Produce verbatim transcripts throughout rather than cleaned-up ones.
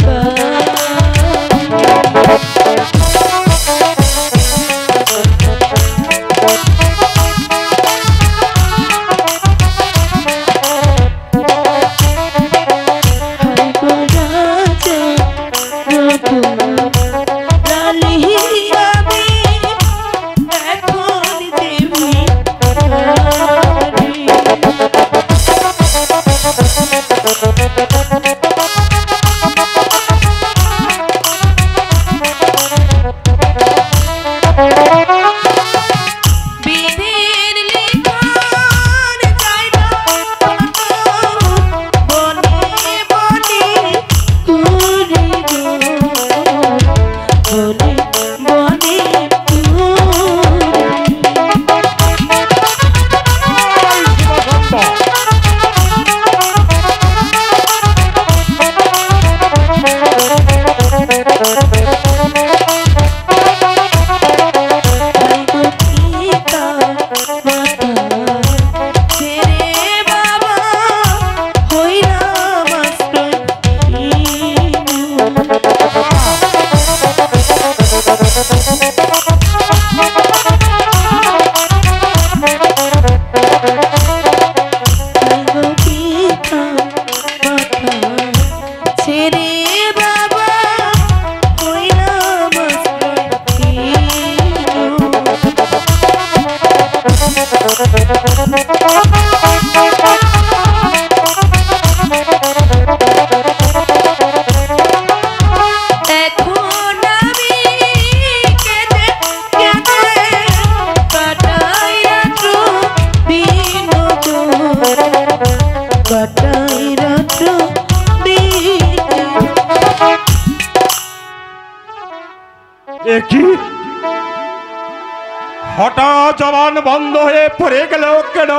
हठाৎ जबान बंद হয়ে পড়ে গেল কেন?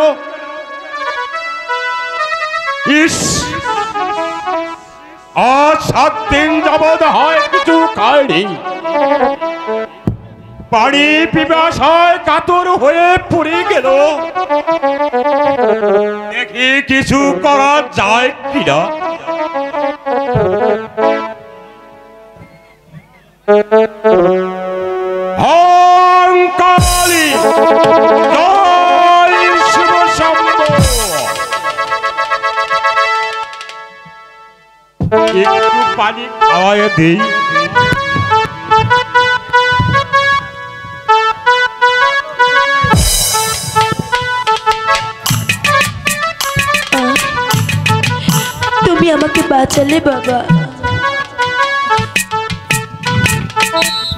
ইস, আজ সাত দিন যাবৎ হয় কিছু খাইনি। পানি পিপাসায় কাতর হয়ে পড়ে গেল। দেখি কিছু করা যায় কিনা। কালী জয় শিব শম্ভু। একটু পানি খাওয়ায় দিই। তুমি আমাকে বাঁচালে বাবা।